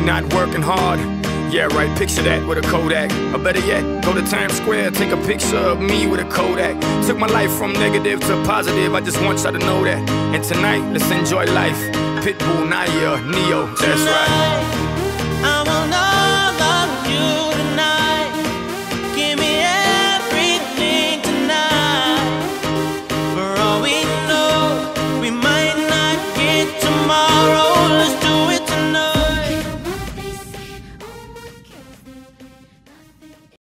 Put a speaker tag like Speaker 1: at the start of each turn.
Speaker 1: not working hard. Yeah, right, picture that with a Kodak. Or better yet, go to Times Square, take a picture of me with a Kodak. Took my life from negative to positive, I just want y'all to know that. And tonight, let's enjoy life. Pitbull, Naya, Neo, that's right.